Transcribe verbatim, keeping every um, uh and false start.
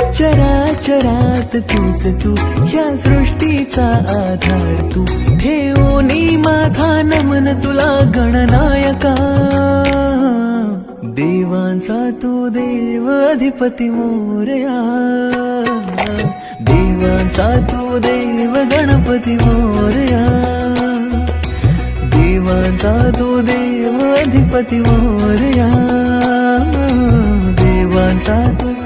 चराचरात तूच तू, ह्या सृष्टीचा आधार तू, ठेवोनी माझा नमन तुला गणनायका। देवांचा तू देव अधिपती मोरया, देवांचा तू देव गणपती मोरया, देवांचा तू देव अधिपती मोरया, देवांचा तू